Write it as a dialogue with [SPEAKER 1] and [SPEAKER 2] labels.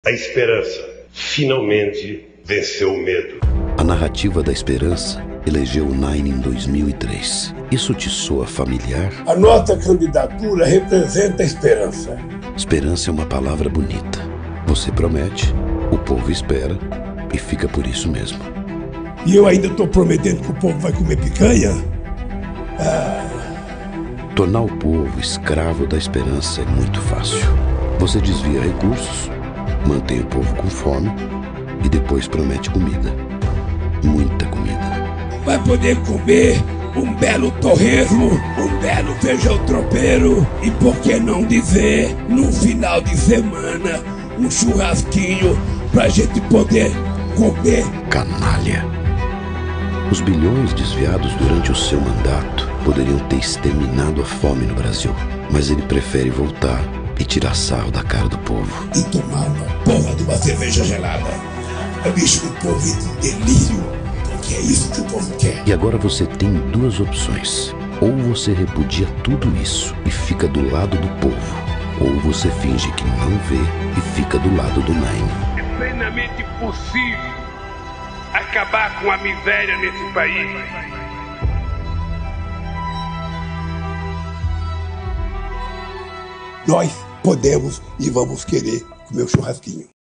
[SPEAKER 1] A esperança finalmente venceu o medo.
[SPEAKER 2] A narrativa da esperança elegeu o Nine em 2003. Isso te soa familiar?
[SPEAKER 3] A nossa candidatura representa a esperança.
[SPEAKER 2] Esperança é uma palavra bonita. Você promete, o povo espera e fica por isso mesmo.
[SPEAKER 3] E eu ainda estou prometendo que o povo vai comer picanha?
[SPEAKER 2] Tornar o povo escravo da esperança é muito fácil. Você desvia recursos, mantém o povo com fome e depois promete comida. Muita comida.
[SPEAKER 3] Vai poder comer um belo torresmo, um belo feijão tropeiro e, por que não dizer, no final de semana, um churrasquinho pra gente poder comer.
[SPEAKER 2] Canalha. Os bilhões desviados durante o seu mandato poderiam ter exterminado a fome no Brasil, mas ele prefere voltar e tirar sarro da cara do povo.
[SPEAKER 3] E tomar uma porra de uma cerveja gelada. Bicho, o povo entra em delírio, porque é isso que o povo quer.
[SPEAKER 2] E agora você tem duas opções. Ou você repudia tudo isso e fica do lado do povo, ou você finge que não vê e fica do lado do Nine.
[SPEAKER 4] É plenamente possível acabar com a miséria nesse país.
[SPEAKER 3] Nós podemos e vamos querer comer o churrasquinho.